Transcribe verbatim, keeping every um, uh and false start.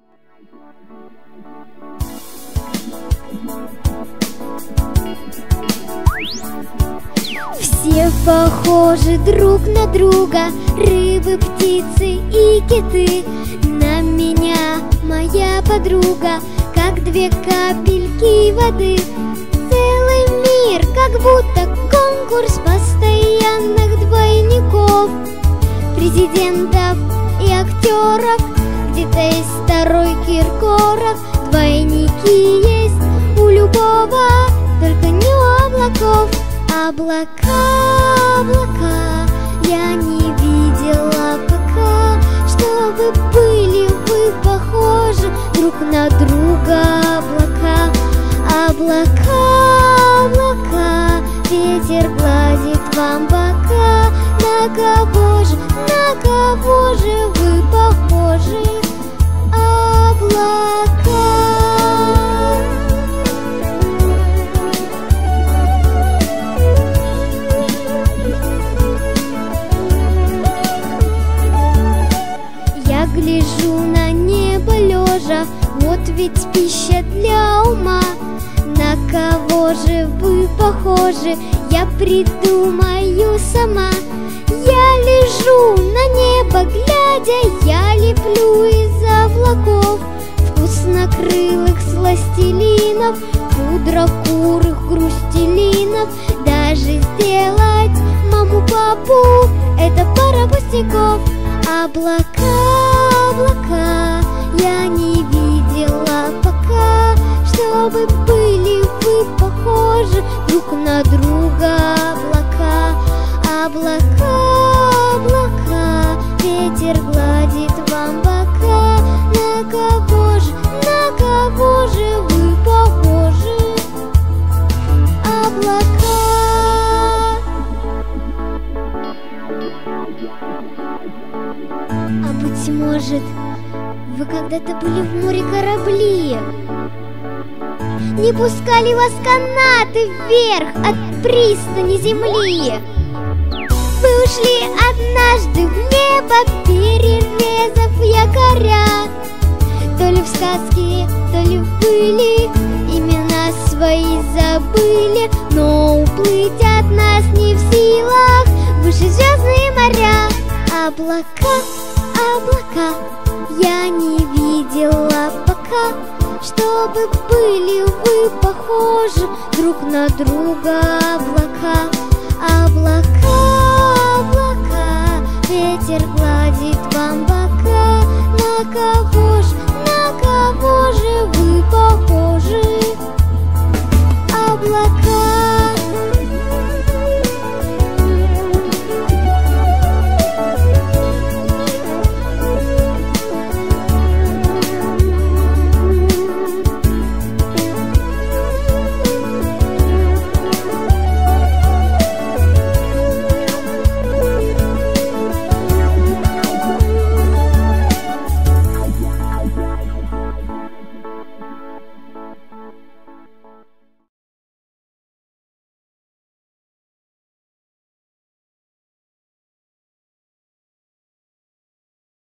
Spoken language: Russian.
Все похожи друг на друга, рыбы, птицы и киты. На меня моя подруга, как две капельки воды. Целый мир, как будто конкурс постоянных двойников, президентов и актеров. Где-то есть второй Киркоров. Двойники есть у любого, только не у облаков. Облака, облака, я не видела пока, чтобы были вы похожи друг на друга. Облака, облака, облака, ветер гладит вам бока. На кого же, на кого же вы похожи? Облака. Я гляжу на небо лежа, вот ведь пища для ума. На кого же вы похожи, я придумаю сама. Я лежу на небо глядя, я леплю из облаков вкуснокрылых сластелинов, пудрокурых грустелинов. Даже сделать маму-папу — это пара пустяков. Облака, облака, я не видела пока, чтобы были вы похожи друг на друга. Облака, облака, облака, ветер гладит вам бока. На кого же, на кого же вы похожи? Облака. А быть может, вы когда-то были в море корабли? Не пускали вас канаты вверх от пристани земли? Вы ушли однажды в небо, перерезав якоря. То ли в сказке, то ли в были имена свои забыли, но уплыть от нас не в силах выше звездные моря. Облака, облака, я не видела пока, чтобы были вы похожи друг на друга. Облака, облака, облака, ветер гладит